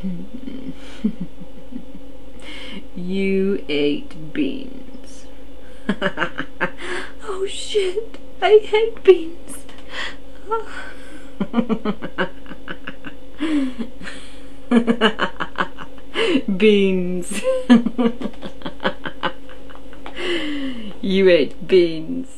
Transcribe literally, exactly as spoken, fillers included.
You ate beans. Oh shit, I hate beans. Beans. You ate beans.